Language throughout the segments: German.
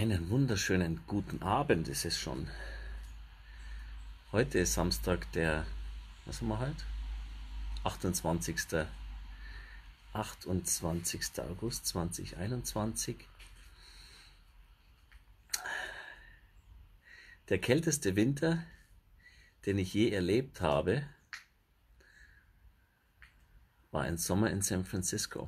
Einen wunderschönen guten Abend ist es schon. Heute ist Samstag, was haben wir heute? 28. 28. August 2021. Der kälteste Winter, den ich je erlebt habe, war ein Sommer in San Francisco.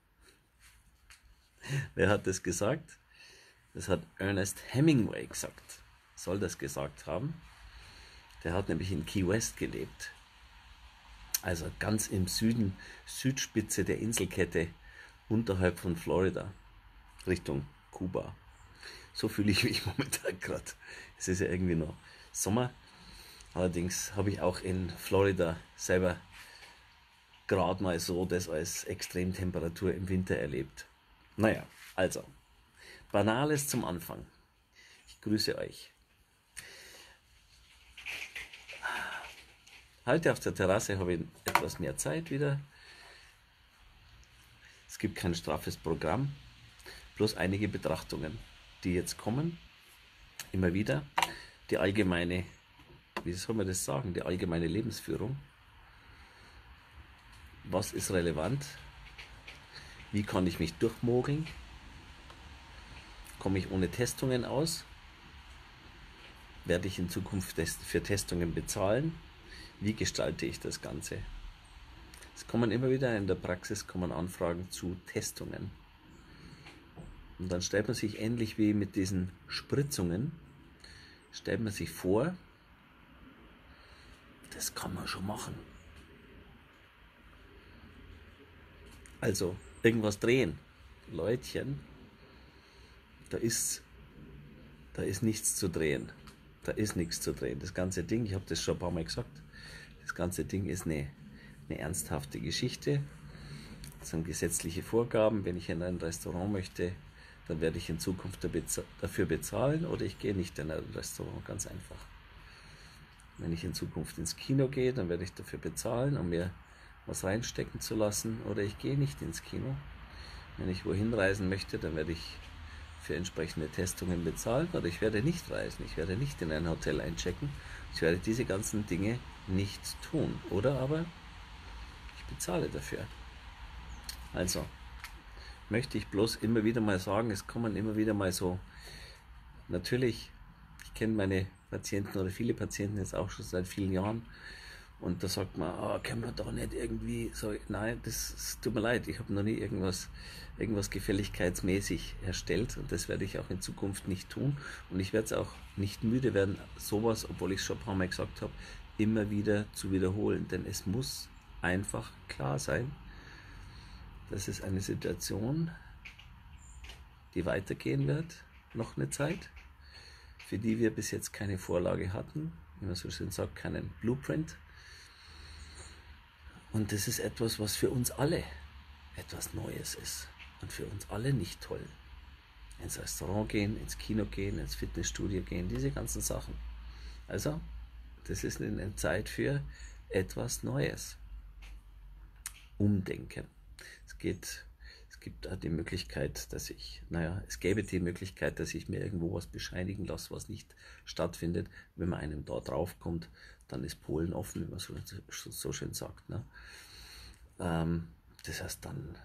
Wer hat das gesagt? Das hat Ernest Hemingway gesagt. Soll das gesagt haben? Der hat nämlich in Key West gelebt. Also ganz im Süden, Südspitze der Inselkette, unterhalb von Florida, Richtung Kuba. So fühle ich mich momentan gerade. Es ist ja irgendwie noch Sommer. Allerdings habe ich auch in Florida selber gerade mal so das als Extremtemperatur im Winter erlebt. Naja, also, Banales zum Anfang. Ich grüße euch. Heute auf der Terrasse habe ich etwas mehr Zeit wieder. Es gibt kein straffes Programm, bloß einige Betrachtungen, die jetzt kommen. Immer wieder die allgemeine, wie soll man das sagen, die allgemeine Lebensführung. Was ist relevant? Wie kann ich mich durchmogeln? Komme ich ohne Testungen aus? Werde ich in Zukunft für Testungen bezahlen? Wie gestalte ich das Ganze? Es kommen immer wieder in der Praxis Anfragen zu Testungen. Und dann stellt man sich ähnlich wie mit diesen Spritzungen, stellt man sich vor, das kann man schon machen. Also irgendwas drehen. Leutchen, da ist nichts zu drehen. Da ist nichts zu drehen. Das ganze Ding, ich habe das schon ein paar Mal gesagt, das ganze Ding ist eine ernsthafte Geschichte. Das sind gesetzliche Vorgaben. Wenn ich in ein Restaurant möchte, dann werde ich in Zukunft dafür bezahlen oder ich gehe nicht in ein Restaurant, ganz einfach. Wenn ich in Zukunft ins Kino gehe, dann werde ich dafür bezahlen, um mir was reinstecken zu lassen, oder ich gehe nicht ins Kino. Wenn ich wohin reisen möchte, dann werde ich für entsprechende Testungen bezahlen, oder ich werde nicht reisen, ich werde nicht in ein Hotel einchecken, ich werde diese ganzen Dinge nicht tun, oder aber ich bezahle dafür. Also möchte ich bloß immer wieder mal sagen, es kommen immer wieder mal so, natürlich, ich kenne meine Patienten oder viele Patienten jetzt auch schon seit vielen Jahren, und da sagt man, können wir doch nicht irgendwie so, nein, das tut mir leid, ich habe noch nie irgendwas gefälligkeitsmäßig erstellt, und das werde ich auch in Zukunft nicht tun, und ich werde es auch nicht müde werden, sowas, obwohl ich es schon ein paar Mal gesagt habe, immer wieder zu wiederholen, denn es muss einfach klar sein, das ist eine Situation, die weitergehen wird, noch eine Zeit, für die wir bis jetzt keine Vorlage hatten, wie man so schön sagt, keinen Blueprint. Und das ist etwas, was für uns alle etwas Neues ist und für uns alle nicht toll. Ins Restaurant gehen, ins Kino gehen, ins Fitnessstudio gehen, diese ganzen Sachen. Also, das ist eine Zeit für etwas Neues. Umdenken. Es gibt auch die Möglichkeit, dass es gäbe die Möglichkeit, dass ich mir irgendwo was bescheinigen lasse, was nicht stattfindet. Wenn man einem da drauf kommt, dann ist Polen offen, wie man so schön sagt. Ne? Das heißt dann,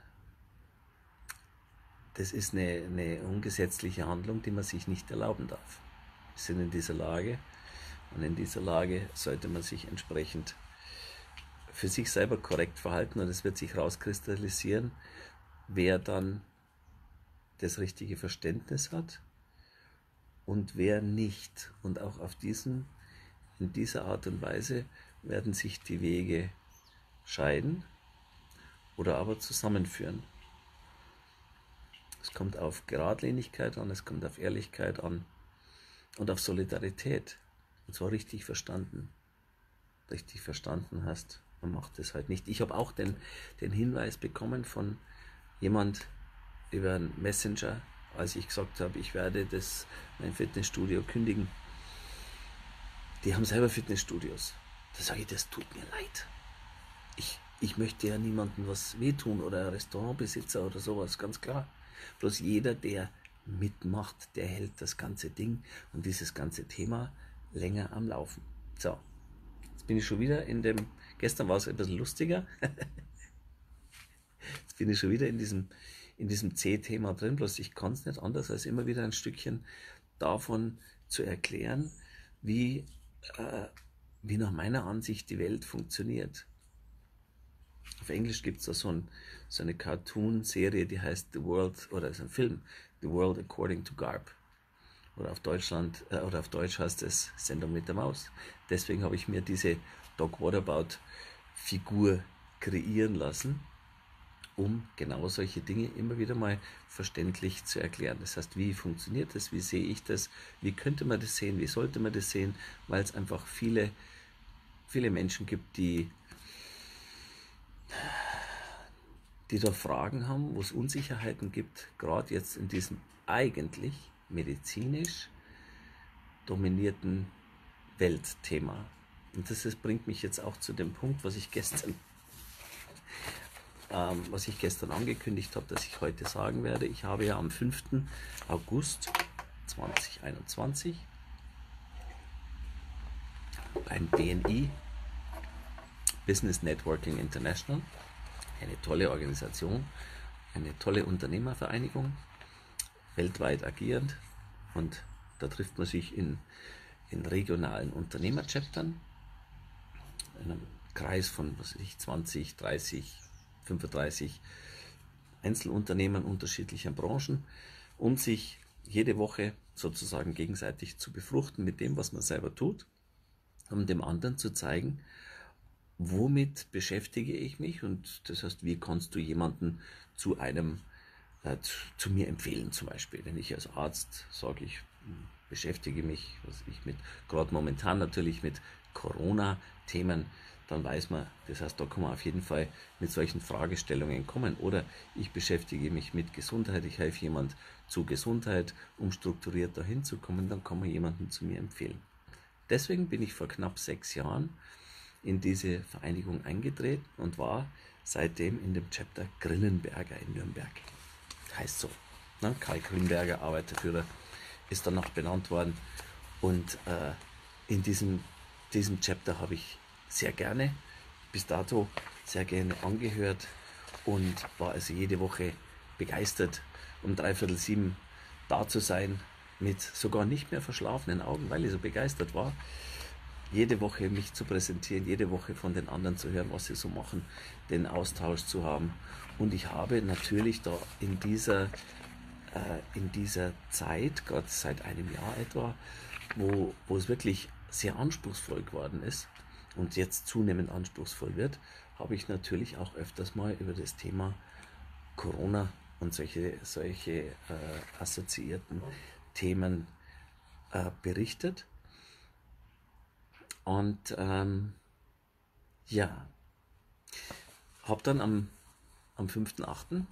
das ist eine ungesetzliche Handlung, die man sich nicht erlauben darf. Wir sind in dieser Lage, und in dieser Lage sollte man sich entsprechend für sich selber korrekt verhalten, und es wird sich rauskristallisieren, wer dann das richtige Verständnis hat und wer nicht. Und auch in dieser Art und Weise werden sich die Wege scheiden oder aber zusammenführen. Es kommt auf Geradlinigkeit an, es kommt auf Ehrlichkeit an und auf Solidarität. Und zwar richtig verstanden. Richtig verstanden hast, man macht das halt nicht. Ich habe auch den Hinweis bekommen von jemand über einen Messenger, als ich gesagt habe, ich werde mein Fitnessstudio kündigen. Die haben selber Fitnessstudios. Da sage ich, das tut mir leid. Ich möchte ja niemandem was wehtun oder Restaurantbesitzer oder sowas, ganz klar. Bloß jeder, der mitmacht, der hält das ganze Ding und dieses ganze Thema länger am Laufen. So, jetzt bin ich schon wieder gestern war es ein bisschen lustiger, jetzt bin ich schon wieder in diesem C-Thema drin, bloß ich kann es nicht anders, als immer wieder ein Stückchen davon zu erklären, wie nach meiner Ansicht die Welt funktioniert. Auf Englisch gibt es da so eine Cartoon-Serie, die heißt The World, oder ist ein Film, The World According to Garp. Oder auf Deutsch heißt es Sendung mit der Maus. Deswegen habe ich mir diese Doc Whatabout-Figur kreieren lassen, um genau solche Dinge immer wieder mal verständlich zu erklären. Das heißt, wie funktioniert das, wie sehe ich das, wie könnte man das sehen, wie sollte man das sehen, weil es einfach viele Menschen gibt, die da Fragen haben, wo es Unsicherheiten gibt, gerade jetzt in diesem eigentlich medizinisch dominierten Weltthema. Und das bringt mich jetzt auch zu dem Punkt, was ich gestern angekündigt habe, dass ich heute sagen werde. Ich habe ja am 5. August 2021 beim BNI, Business Networking International, eine tolle Organisation, eine tolle Unternehmervereinigung, weltweit agierend, und da trifft man sich in regionalen Unternehmerchaptern, in einem Kreis von 20, 30, 35 Einzelunternehmern unterschiedlicher Branchen, um sich jede Woche sozusagen gegenseitig zu befruchten mit dem, was man selber tut, um dem anderen zu zeigen, womit beschäftige ich mich, und das heißt, wie kannst du jemanden zu mir empfehlen, zum Beispiel. Wenn ich als Arzt sage, ich beschäftige mich, gerade momentan natürlich mit Corona-Themen, dann weiß man, das heißt, da kann man auf jeden Fall mit solchen Fragestellungen kommen. Oder ich beschäftige mich mit Gesundheit, ich helfe jemand zu Gesundheit, um strukturiert dahin zu kommen, dann kann man jemanden zu mir empfehlen. Deswegen bin ich vor knapp 6 Jahren in diese Vereinigung eingetreten und war seitdem in dem Chapter Grillenberger in Nürnberg. Heißt so. Ne? Karl Grillenberger, Arbeiterführer, ist danach benannt worden. Und in diesem Chapter habe ich bis dato sehr gerne angehört und war also jede Woche begeistert, um 6:45 da zu sein, mit sogar nicht mehr verschlafenen Augen, weil ich so begeistert war, jede Woche mich zu präsentieren, jede Woche von den anderen zu hören, was sie so machen, den Austausch zu haben. Und ich habe natürlich da in dieser Zeit, gerade seit einem Jahr etwa, wo es wirklich sehr anspruchsvoll geworden ist und jetzt zunehmend anspruchsvoll wird, habe ich natürlich auch öfters mal über das Thema Corona und solche assoziierten Themen berichtet. Und ja, habe dann am 5.8.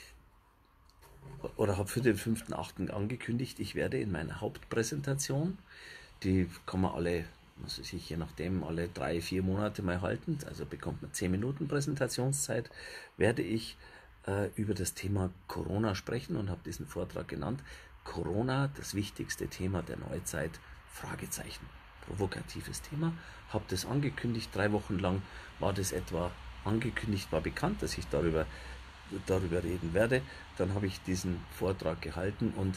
oder habe für den 5.8. angekündigt, ich werde in meiner Hauptpräsentation, die kann man je nachdem, alle 3-4 Monate mal halten, also bekommt man 10 Minuten Präsentationszeit, werde ich über das Thema Corona sprechen und habe diesen Vortrag genannt, Corona, das wichtigste Thema der Neuzeit, Fragezeichen. Provokatives Thema, habe das angekündigt, 3 Wochen lang war das etwa angekündigt, war bekannt, dass ich darüber reden werde. Dann habe ich diesen Vortrag gehalten und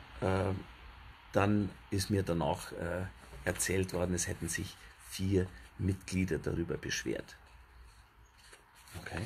dann ist mir danach erzählt worden, es hätten sich 4 Mitglieder darüber beschwert. Okay.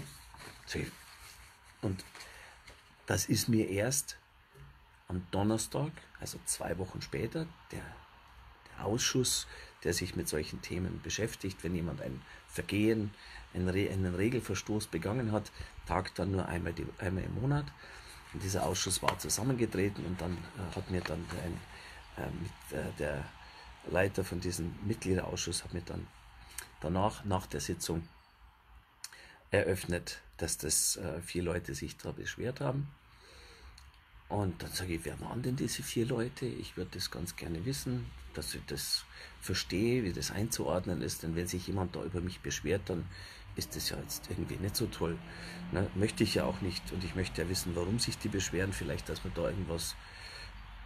Und das ist mir erst am Donnerstag, also 2 Wochen später, der Ausschuss, der sich mit solchen Themen beschäftigt, wenn jemand ein Vergehen, einen Regelverstoß begangen hat, tagt dann nur einmal im Monat. Und dieser Ausschuss war zusammengetreten und dann hat mir dann der Leiter von diesem Mitgliederausschuss hat mir dann danach, nach der Sitzung, eröffnet, dass das 4 Leute sich da beschwert haben. Und dann sage ich, wer waren denn diese 4 Leute? Ich würde das ganz gerne wissen, dass ich das verstehe, wie das einzuordnen ist. Denn wenn sich jemand da über mich beschwert, dann ist das ja jetzt irgendwie nicht so toll. Ne? Möchte ich ja auch nicht. Und ich möchte ja wissen, warum sich die beschweren. Vielleicht, dass man da irgendwas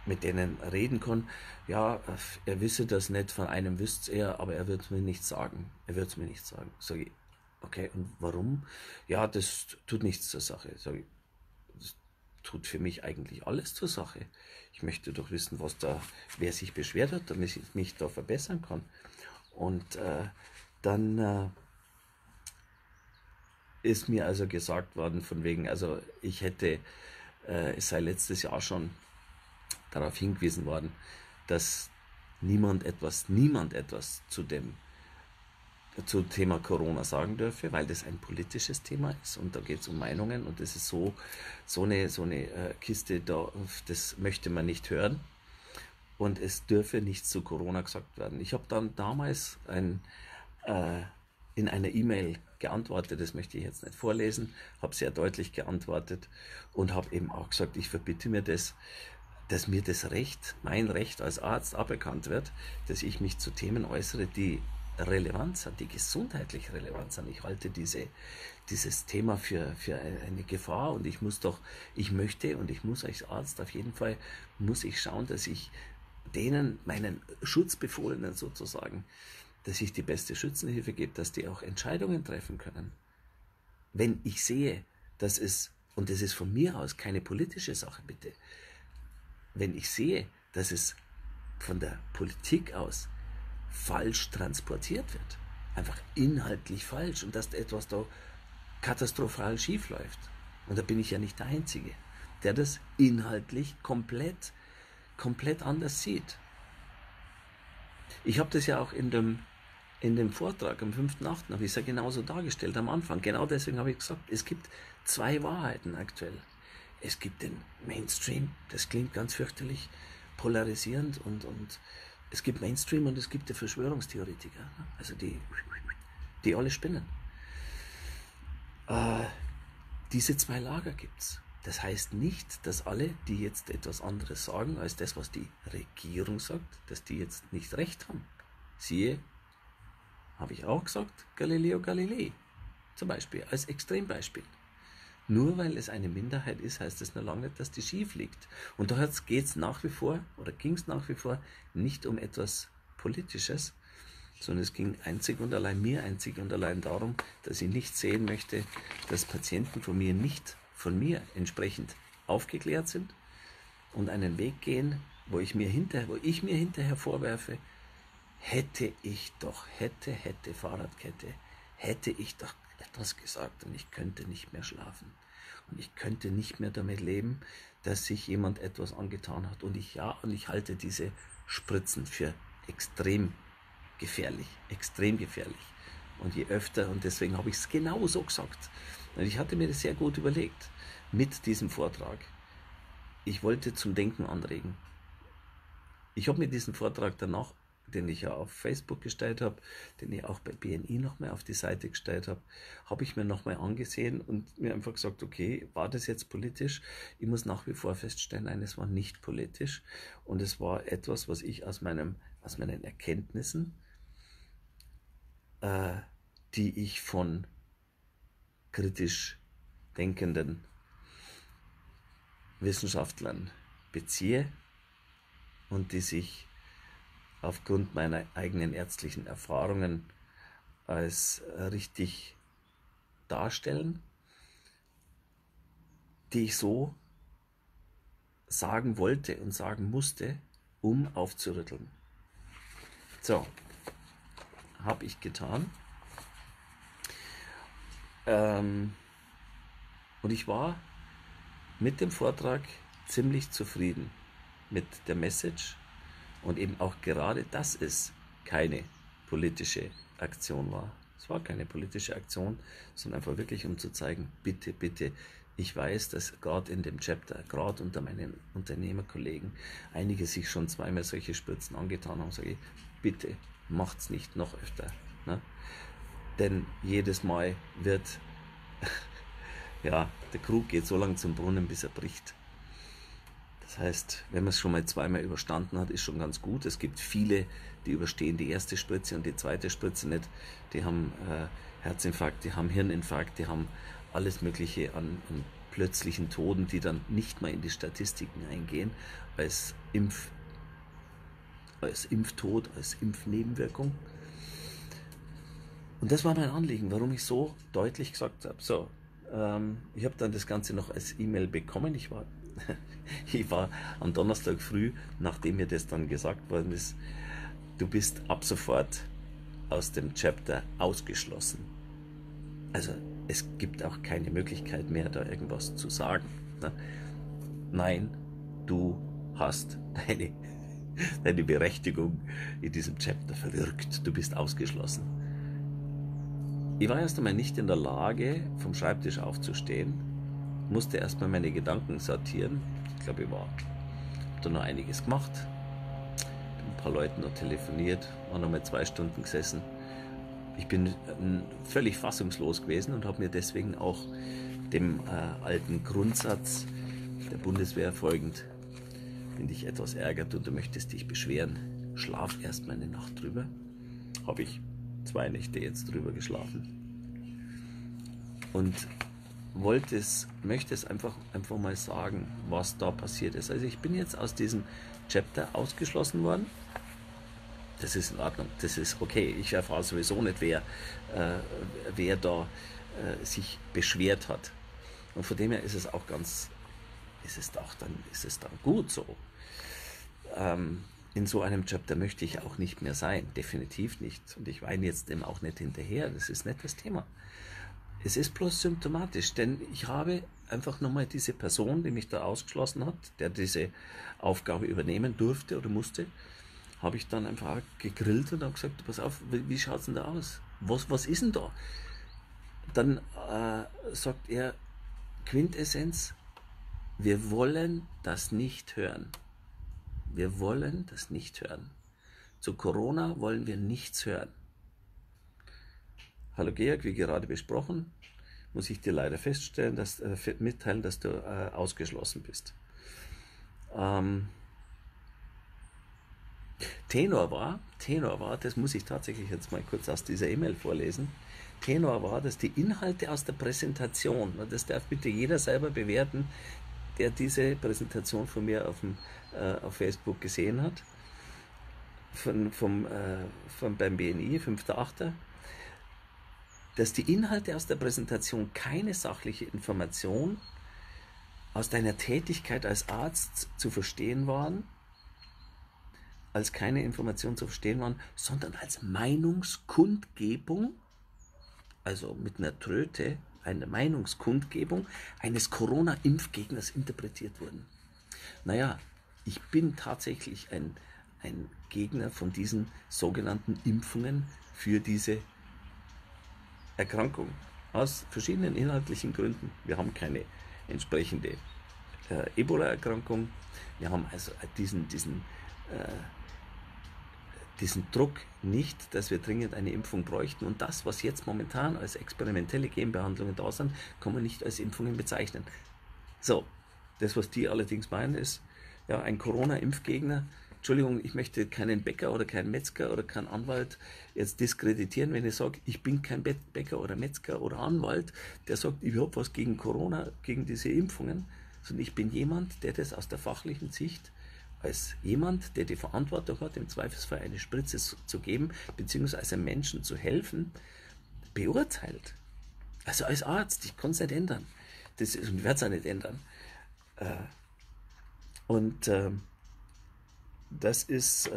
mit denen reden kann, ja, er wisse das nicht, von einem wüsste er, aber er wird es mir nicht sagen. Er wird es mir nicht sagen. Sag ich, okay, und warum? Ja, das tut nichts zur Sache. Sag ich, das tut für mich eigentlich alles zur Sache. Ich möchte doch wissen, wer sich beschwert hat, damit ich mich da verbessern kann. Und dann ist mir also gesagt worden, von wegen, also es sei letztes Jahr schon darauf hingewiesen worden, dass niemand etwas zu Thema Corona sagen dürfe, weil das ein politisches Thema ist und da geht es um Meinungen und das ist so eine Kiste, das möchte man nicht hören und es dürfe nichts zu Corona gesagt werden. Ich habe dann damals in einer E-Mail geantwortet, das möchte ich jetzt nicht vorlesen, habe sehr deutlich geantwortet und habe eben auch gesagt, ich verbitte mir das, dass mir mein Recht als Arzt aberkannt wird, dass ich mich zu Themen äußere, die Relevanz hat, die gesundheitlich Relevanz haben. Ich halte dieses Thema für eine Gefahr und ich muss als Arzt auf jeden Fall, muss ich schauen, dass ich meinen Schutzbefohlenen sozusagen, dass ich die beste Schützenhilfe gebe, dass die auch Entscheidungen treffen können. Wenn ich sehe, und das ist von mir aus keine politische Sache, bitte, wenn ich sehe, dass es von der Politik aus falsch transportiert wird, einfach inhaltlich falsch und dass etwas da katastrophal schief läuft. Und da bin ich ja nicht der Einzige, der das inhaltlich komplett anders sieht. Ich habe das ja auch in dem Vortrag am 5.8. habe ich es ja genauso dargestellt am Anfang. Genau deswegen habe ich gesagt, es gibt zwei Wahrheiten aktuell. Es gibt den Mainstream, das klingt ganz fürchterlich polarisierend und es gibt Mainstream und es gibt die Verschwörungstheoretiker, also die alle spinnen. Diese zwei Lager gibt's. Das heißt nicht, dass alle, die jetzt etwas anderes sagen als das, was die Regierung sagt, dass die jetzt nicht recht haben. Siehe, habe ich auch gesagt, Galileo Galilei zum Beispiel, als Extrembeispiel. Nur weil es eine Minderheit ist, heißt es noch lange nicht, dass die schief liegt. Und da ging es nach wie vor nicht um etwas Politisches, sondern es ging einzig und allein darum, dass ich nicht sehen möchte, dass Patienten von mir nicht von mir entsprechend aufgeklärt sind und einen Weg gehen, wo ich mir hinterher vorwerfe, hätte Fahrradkette, hätte ich doch etwas gesagt und ich könnte nicht mehr schlafen. Und ich könnte nicht mehr damit leben, dass sich jemand etwas angetan hat. Und ich halte diese Spritzen für extrem gefährlich. Und je öfter, und deswegen habe ich es genauso gesagt. Und ich hatte mir das sehr gut überlegt mit diesem Vortrag. Ich wollte zum Denken anregen. Ich habe mir diesen Vortrag danach, den ich ja auf Facebook gestellt habe, den ich auch bei BNI nochmal auf die Seite gestellt habe, habe ich mir nochmal angesehen und mir einfach gesagt, okay, war das jetzt politisch? Ich muss nach wie vor feststellen, nein, es war nicht politisch und es war etwas, was ich aus meinen Erkenntnissen, die ich von kritisch denkenden Wissenschaftlern beziehe und die sich aufgrund meiner eigenen ärztlichen Erfahrungen als richtig darstellen, die ich so sagen wollte und sagen musste, um aufzurütteln. So, habe ich getan. Und ich war mit dem Vortrag ziemlich zufrieden mit der Message und eben auch gerade, dass es keine politische Aktion war. Es war keine politische Aktion, sondern einfach wirklich, um zu zeigen, bitte, bitte, ich weiß, dass gerade in dem Chapter, gerade unter meinen Unternehmerkollegen, einige sich schon zweimal solche Spritzen angetan haben, sage ich, bitte, macht's nicht noch öfter. Ne? Denn jedes Mal wird, ja, der Krug geht so lange zum Brunnen, bis er bricht. Das heißt, wenn man es schon mal zweimal überstanden hat, ist schon ganz gut. Es gibt viele, die überstehen die erste Spritze und die zweite Spritze nicht. Die haben Herzinfarkt, die haben Hirninfarkt, die haben alles Mögliche an plötzlichen Toten, die dann nicht mal in die Statistiken eingehen, als Impftod, als Impfnebenwirkung. Und das war mein Anliegen, warum ich so deutlich gesagt habe. So, ich habe dann das Ganze noch als E-Mail bekommen. Ich war am Donnerstag früh, nachdem mir das dann gesagt worden ist, du bist ab sofort aus dem Chapter ausgeschlossen. Also es gibt auch keine Möglichkeit mehr, da irgendwas zu sagen. Ne? Nein, du hast deine Berechtigung in diesem Chapter verwirkt. Du bist ausgeschlossen. Ich war erst einmal nicht in der Lage, vom Schreibtisch aufzustehen, musste erstmal meine Gedanken sortieren. Ich glaube, ich habe da noch einiges gemacht, bin ein paar Leuten noch telefoniert, war noch mal 2 Stunden gesessen. Ich bin völlig fassungslos gewesen und habe mir deswegen auch dem alten Grundsatz der Bundeswehr folgend, wenn dich etwas ärgert und du möchtest dich beschweren, schlaf erstmal eine Nacht drüber. Habe ich 2 Nächte jetzt drüber geschlafen. Und möchte es einfach mal sagen, was da passiert ist. Also ich bin jetzt aus diesem Chapter ausgeschlossen worden. Das ist in Ordnung, das ist okay. Ich erfahre sowieso nicht, wer da sich beschwert hat. Und von dem her ist es auch ist es dann gut so. In so einem Chapter möchte ich auch nicht mehr sein, definitiv nicht. Und ich weine jetzt dem auch nicht hinterher, das ist nicht das Thema. Es ist bloß symptomatisch, denn ich habe einfach nochmal diese Person, die mich da ausgeschlossen hat, der diese Aufgabe übernehmen durfte oder musste, habe ich dann einfach gegrillt und habe gesagt, pass auf, wie schaut es denn da aus? Was ist denn da? Dann sagt er, Quintessenz, wir wollen das nicht hören. Wir wollen das nicht hören. Zu Corona wollen wir nichts hören. Hallo Georg, wie gerade besprochen, muss ich dir leider mitteilen, dass du ausgeschlossen bist. Tenor war, das muss ich tatsächlich jetzt mal kurz aus dieser E-Mail vorlesen, Tenor war, dass die Inhalte aus der Präsentation, das darf bitte jeder selber bewerten, der diese Präsentation von mir auf Facebook gesehen hat, beim BNI, 5.8., dass die Inhalte aus der Präsentation keine sachliche Information aus deiner Tätigkeit als Arzt zu verstehen waren, sondern als Meinungskundgebung, also mit einer Tröte, eine Meinungskundgebung eines Corona-Impfgegners interpretiert wurden. Naja, ich bin tatsächlich ein Gegner von diesen sogenannten Impfungen für diese Erkrankung. Aus verschiedenen inhaltlichen Gründen. Wir haben keine entsprechende Ebola-Erkrankung. Wir haben also diesen Druck nicht, dass wir dringend eine Impfung bräuchten. Und das, was jetzt momentan als experimentelle Genbehandlungen da sind, kann man nicht als Impfungen bezeichnen. So, das, was die allerdings meinen, ist, ja, ein Corona-Impfgegner, Entschuldigung, ich möchte keinen Bäcker oder keinen Metzger oder keinen Anwalt jetzt diskreditieren, wenn ich sage, ich bin kein Bäcker oder Metzger oder Anwalt, der sagt, ich habe was gegen Corona, gegen diese Impfungen, sondern ich bin jemand, der das aus der fachlichen Sicht als jemand, der die Verantwortung hat, im Zweifelsfall eine Spritze zu geben, beziehungsweise Menschen zu helfen, beurteilt. Also als Arzt, ich kann es nicht ändern. Und ich werde es auch nicht ändern. Das ist,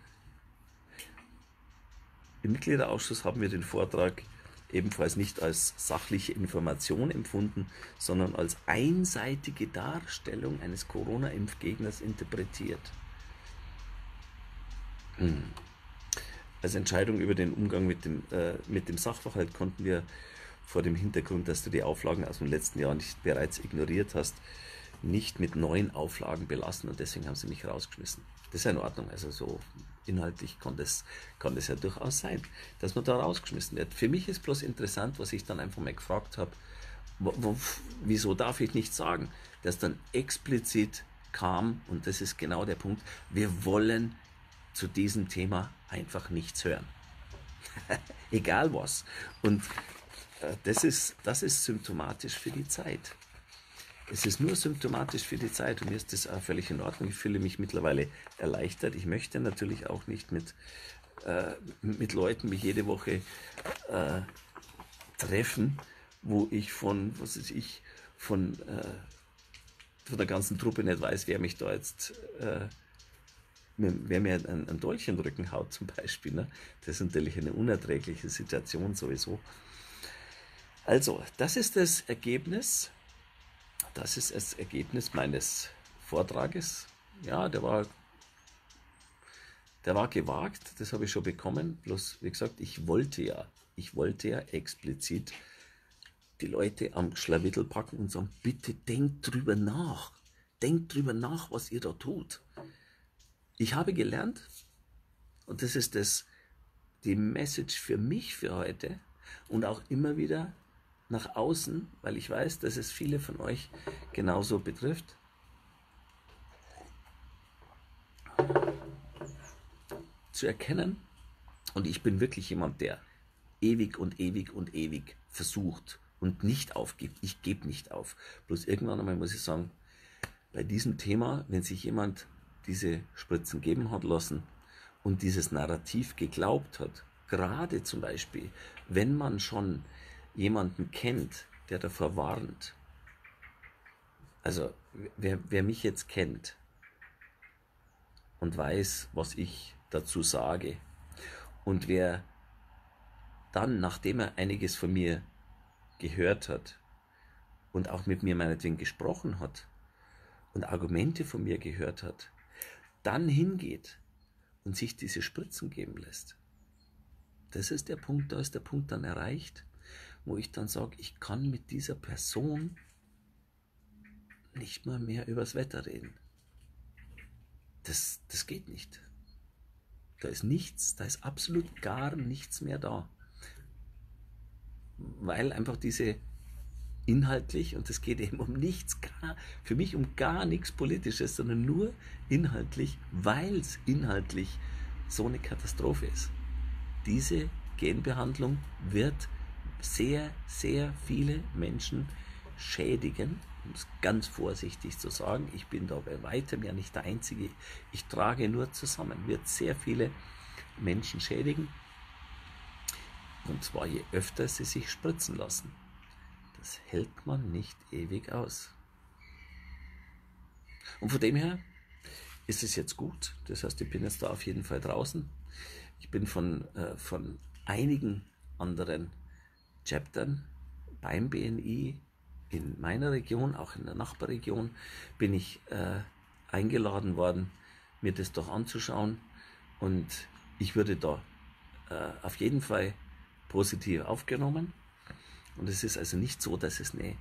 im Mitgliederausschuss haben wir den Vortrag ebenfalls nicht als sachliche Information empfunden, sondern als einseitige Darstellung eines Corona-Impfgegners interpretiert. Als Entscheidung über den Umgang mit dem Sachverhalt konnten wir vor dem Hintergrund, dass du die Auflagen aus dem letzten Jahr nicht bereits ignoriert hast, nicht mit neuen Auflagen belassen und deswegen haben sie mich rausgeschmissen. Das ist ja in Ordnung, also so inhaltlich kann das ja durchaus sein, dass man da rausgeschmissen wird. Für mich ist bloß interessant, was ich dann einfach mal gefragt habe, wieso darf ich nicht sagen, dass dann explizit kam, und das ist genau der Punkt, wir wollen zu diesem Thema einfach nichts hören. Egal was. Und das ist symptomatisch für die Zeit. Es ist nur symptomatisch für die Zeit und mir ist das auch völlig in Ordnung. Ich fühle mich mittlerweile erleichtert. Ich möchte natürlich auch nicht mit Leuten mich jede Woche treffen, wo ich von der ganzen Truppe nicht weiß, wer mich da jetzt, wer mir ein Dolch in den Rücken haut zum Beispiel. Ne? Das ist natürlich eine unerträgliche Situation sowieso. Also, das ist das Ergebnis meines Vortrages. Ja, der war gewagt, das habe ich schon bekommen. Bloß, wie gesagt, ich wollte ja explizit die Leute am Schlawittel packen und sagen, bitte denkt drüber nach, was ihr da tut. Ich habe gelernt, und das ist die Message für mich für heute und auch immer wieder nach außen, weil ich weiß, dass es viele von euch genauso betrifft. Zu erkennen, und ich bin wirklich jemand, der ewig und ewig und ewig versucht und nicht aufgibt. Ich gebe nicht auf. Bloß irgendwann einmal muss ich sagen, bei diesem Thema, wenn sich jemand diese Spritzen geben hat lassen und dieses Narrativ geglaubt hat, gerade zum Beispiel, wenn man schon jemanden kennt, der davor warnt, also wer mich jetzt kennt und weiß, was ich dazu sage, und wer dann, nachdem er einiges von mir gehört hat und auch mit mir meinetwegen gesprochen hat und Argumente von mir gehört hat, dann hingeht und sich diese Spritzen geben lässt. Das ist der Punkt, da ist der Punkt dann erreicht, wo ich dann sage, ich kann mit dieser Person nicht mal mehr übers Wetter reden. Das geht nicht. Da ist nichts, da ist absolut gar nichts mehr da. Weil einfach diese inhaltlich, und es geht eben um nichts, für mich um gar nichts Politisches, sondern nur inhaltlich, weil es inhaltlich so eine Katastrophe ist. Diese Genbehandlung wird sehr, sehr viele Menschen schädigen, um es ganz vorsichtig zu sagen. Ich bin da bei weitem ja nicht der Einzige. Ich trage nur zusammen, wird sehr viele Menschen schädigen. Und zwar je öfter sie sich spritzen lassen. Das hält man nicht ewig aus. Und von dem her ist es jetzt gut. Das heißt, ich bin jetzt da auf jeden Fall draußen. Ich bin von einigen anderen Chaptern beim BNI in meiner Region, auch in der Nachbarregion, bin ich eingeladen worden, mir das doch anzuschauen. Und ich würde da auf jeden Fall positiv aufgenommen. Und es ist also nicht so, dass es eine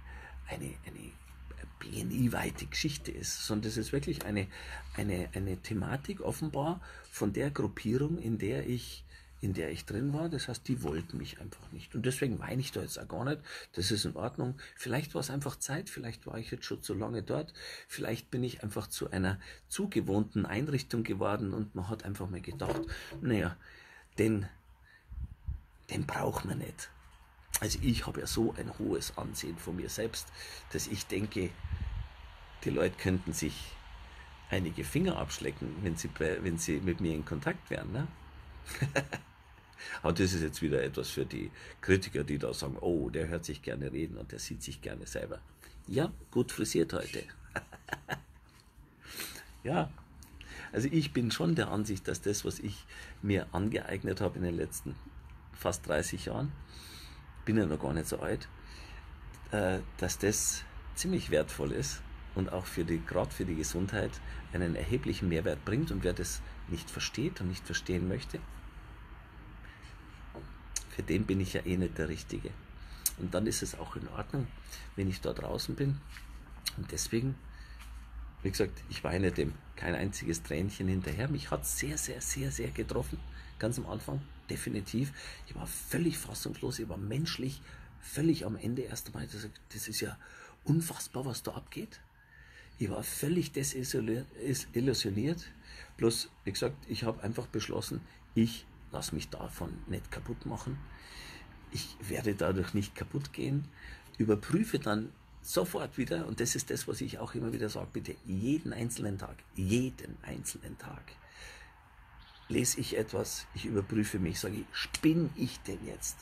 BNI-weite Geschichte ist, sondern es ist wirklich eine Thematik offenbar von der Gruppierung, in der ich drin war. Das heißt, die wollten mich einfach nicht. Und deswegen meine ich da jetzt auch gar nicht, das ist in Ordnung. Vielleicht war es einfach Zeit, vielleicht war ich jetzt schon zu lange dort, vielleicht bin ich einfach zu einer zu gewohnten Einrichtung geworden und man hat einfach mal gedacht, naja, den braucht man nicht. Also ich habe ja so ein hohes Ansehen von mir selbst, dass ich denke, die Leute könnten sich einige Finger abschlecken, wenn sie mit mir in Kontakt wären. Ne? Aber das ist jetzt wieder etwas für die Kritiker, die da sagen, oh, der hört sich gerne reden und der sieht sich gerne selber. Ja, gut frisiert heute. Ja, also ich bin schon der Ansicht, dass das, was ich mir angeeignet habe in den letzten fast 30 Jahren, bin ja noch gar nicht so alt, dass das ziemlich wertvoll ist und auch gerade für die Gesundheit einen erheblichen Mehrwert bringt. Und wer das nicht versteht und nicht verstehen möchte, für den bin ich ja eh nicht der Richtige. Und dann ist es auch in Ordnung, wenn ich da draußen bin. Und deswegen, wie gesagt, ich weine dem kein einziges Tränchen hinterher. Mich hat es sehr, sehr, sehr, sehr getroffen, ganz am Anfang. Definitiv. Ich war völlig fassungslos, ich war menschlich völlig am Ende erst einmal. Das ist ja unfassbar, was da abgeht. Ich war völlig desillusioniert. Bloß, wie gesagt, ich habe einfach beschlossen, ich lasse mich davon nicht kaputt machen. Ich werde dadurch nicht kaputt gehen. Überprüfe dann sofort wieder, und das ist das, was ich auch immer wieder sage, bitte jeden einzelnen Tag lese ich etwas, ich überprüfe mich, sage ich, spinne ich denn jetzt?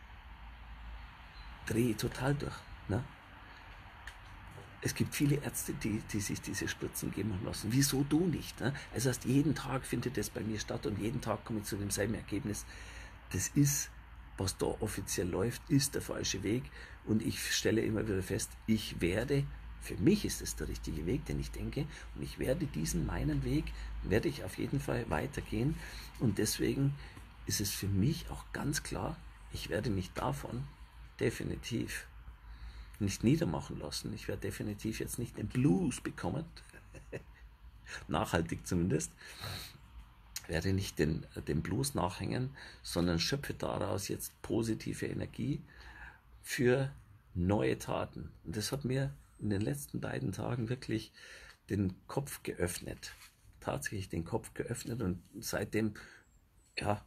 Drehe total durch. Ne? Es gibt viele Ärzte, die sich diese Spritzen geben lassen. Wieso du nicht? Ne? Also heißt, jeden Tag findet das bei mir statt und jeden Tag komme ich zu demselben Ergebnis. Das ist, was da offiziell läuft, ist der falsche Weg. Und ich stelle immer wieder fest, für mich ist es der richtige Weg, den ich denke, und ich werde meinen Weg, werde ich auf jeden Fall weitergehen. Und deswegen ist es für mich auch ganz klar, ich werde mich davon definitiv nicht niedermachen lassen. Ich werde definitiv jetzt nicht den Blues bekommen, nachhaltig zumindest, werde nicht den Blues nachhängen, sondern schöpfe daraus jetzt positive Energie für neue Taten. Und das hat mir in den letzten beiden Tagen wirklich den Kopf geöffnet. Tatsächlich den Kopf geöffnet, und seitdem, ja,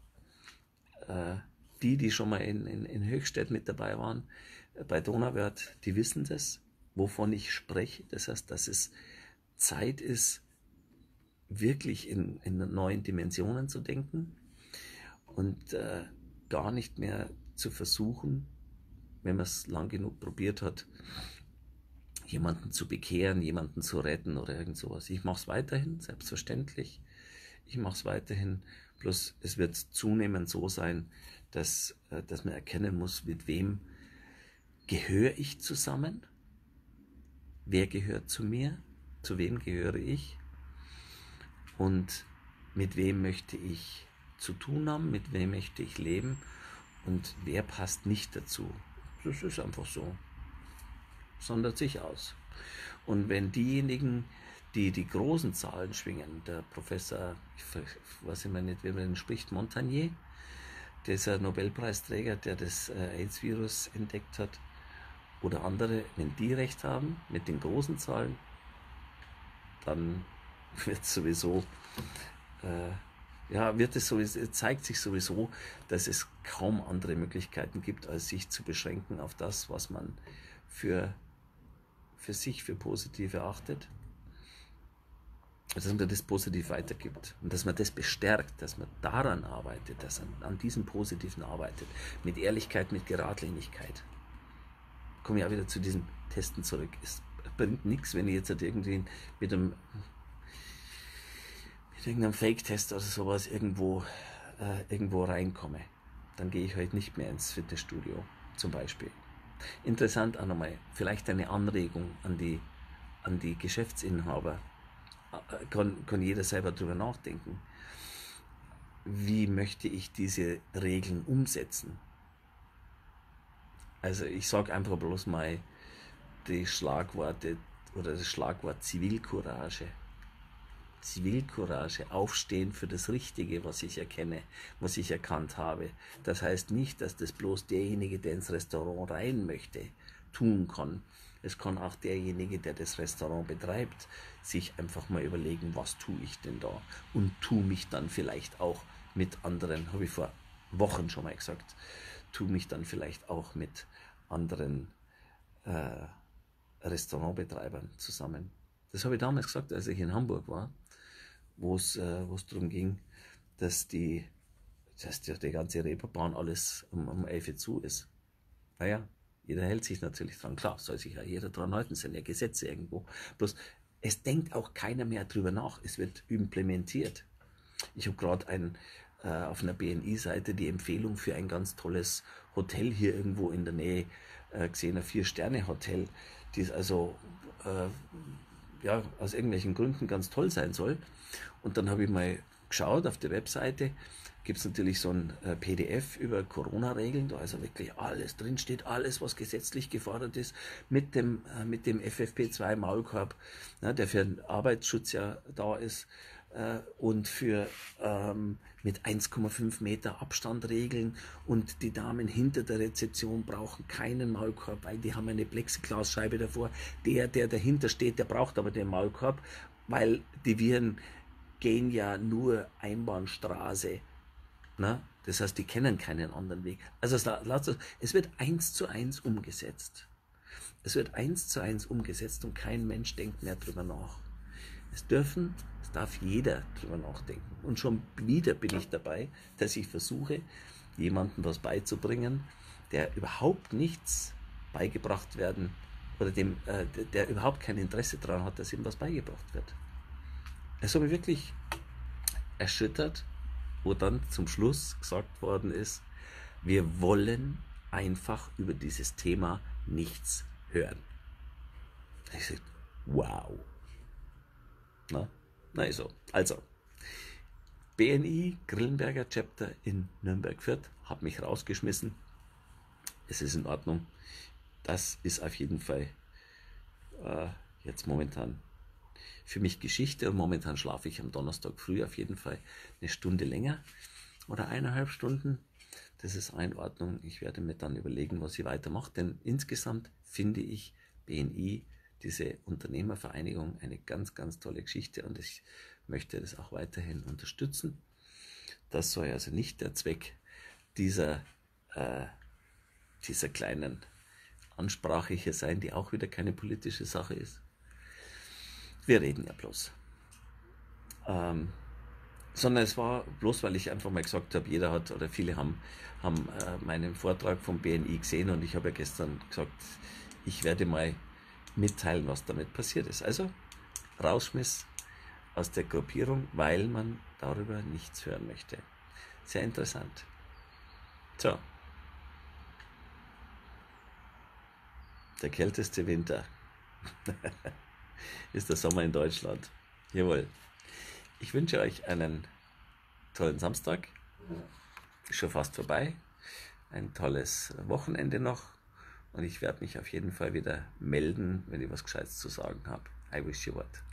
die schon mal in Höchstädt mit dabei waren, bei Donauwörth, die wissen das, wovon ich spreche. Das heißt, dass es Zeit ist, wirklich in neuen Dimensionen zu denken und gar nicht mehr zu versuchen, wenn man es lang genug probiert hat, jemanden zu bekehren, jemanden zu retten oder irgend sowas. Ich mache es weiterhin, selbstverständlich. Ich mache es weiterhin, bloß es wird zunehmend so sein, dass man erkennen muss, mit wem gehöre ich zusammen, wer gehört zu mir, zu wem gehöre ich und mit wem möchte ich zu tun haben, mit wem möchte ich leben und wer passt nicht dazu. Das ist einfach so. Sondert sich aus. Und wenn diejenigen, die die großen Zahlen schwingen, der Professor, ich weiß immer nicht, wie man den spricht, Montagnier, dieser Nobelpreisträger, der das AIDS-Virus entdeckt hat, oder andere, wenn die recht haben mit den großen Zahlen, dann wird sowieso, zeigt sich sowieso, dass es kaum andere Möglichkeiten gibt, als sich zu beschränken auf das, was man für sich für positiv erachtet, dass man das positiv weitergibt und dass man das bestärkt, dass man daran arbeitet, dass man an diesem Positiven arbeitet, mit Ehrlichkeit, mit Geradlinigkeit. Komme ich auch wieder zu diesem Testen zurück. Es bringt nichts, wenn ich jetzt halt irgendwie mit irgendeinem Fake-Test oder sowas irgendwo reinkomme. Dann gehe ich halt nicht mehr ins Fitnessstudio, zum Beispiel. Interessant auch nochmal, vielleicht eine Anregung an die Geschäftsinhaber. Kann jeder selber drüber nachdenken. Wie möchte ich diese Regeln umsetzen? Also ich sage einfach bloß mal die Schlagworte oder das Schlagwort Zivilcourage. Zivilcourage, aufstehen für das Richtige, was ich erkenne, was ich erkannt habe. Das heißt nicht, dass das bloß derjenige, der ins Restaurant rein möchte, tun kann. Es kann auch derjenige, der das Restaurant betreibt, sich einfach mal überlegen, was tue ich denn da? Und tue mich dann vielleicht auch mit anderen, habe ich vor Wochen schon mal gesagt, tue mich dann vielleicht auch mit anderen Restaurantbetreibern zusammen. Das habe ich damals gesagt, als ich in Hamburg war, wo es darum ging, dass die ganze Reeperbahn alles um 11 Uhr zu ist. Naja, jeder hält sich natürlich dran. Klar, soll sich ja jeder dran halten, sind ja Gesetze irgendwo. Bloß, es denkt auch keiner mehr drüber nach. Es wird implementiert. Ich habe gerade auf einer BNI-Seite die Empfehlung für ein ganz tolles Hotel hier irgendwo in der Nähe gesehen, ein 4-Sterne-Hotel, das also aus irgendwelchen Gründen ganz toll sein soll. Und dann habe ich mal geschaut, auf der Webseite gibt es natürlich so ein PDF über Corona-Regeln, da also wirklich alles drin steht, alles, was gesetzlich gefordert ist, mit dem FFP2-Maulkorb, der für den Arbeitsschutz ja da ist, und für mit 1,5 Meter Abstand regeln, und die Damen hinter der Rezeption brauchen keinen Maulkorb, weil die haben eine Plexiglasscheibe davor. Der dahinter steht, der braucht aber den Maulkorb, weil die Viren gehen ja nur Einbahnstraße. Na? Das heißt, die kennen keinen anderen Weg. Also es wird 1:1 umgesetzt. Es wird 1:1 umgesetzt und kein Mensch denkt mehr drüber nach. Es darf jeder drüber nachdenken. Und schon wieder bin ich dabei, dass ich versuche, jemandem was beizubringen, der überhaupt nichts beigebracht werden oder der überhaupt kein Interesse daran hat, dass ihm was beigebracht wird. Es hat mich wirklich erschüttert, wo dann zum Schluss gesagt worden ist, wir wollen einfach über dieses Thema nichts hören. Ich sage, wow. Na also, BNI Grillenberger Chapter in Nürnberg-Fürth hat mich rausgeschmissen. Es ist in Ordnung. Das ist auf jeden Fall jetzt momentan für mich Geschichte und momentan schlafe ich am Donnerstag früh auf jeden Fall eine Stunde länger oder 1,5 Stunden. Das ist in Ordnung. Ich werde mir dann überlegen, was ich weitermache, denn insgesamt finde ich BNI, diese Unternehmervereinigung, eine ganz, ganz tolle Geschichte und ich möchte das auch weiterhin unterstützen. Das soll also nicht der Zweck dieser kleinen Ansprache hier sein, die auch wieder keine politische Sache ist. Wir reden ja bloß. Sondern es war bloß, weil ich einfach mal gesagt habe, jeder hat oder viele haben meinen Vortrag vom BNI gesehen und ich habe ja gestern gesagt, ich werde mal mitteilen, was damit passiert ist. Also Rausschmiss aus der Gruppierung, weil man darüber nichts hören möchte. Sehr interessant. So. Der kälteste Winter ist der Sommer in Deutschland. Jawohl. Ich wünsche euch einen tollen Samstag. Ist schon fast vorbei. Ein tolles Wochenende noch. Und ich werde mich auf jeden Fall wieder melden, wenn ich was Gescheites zu sagen habe. I wish you what.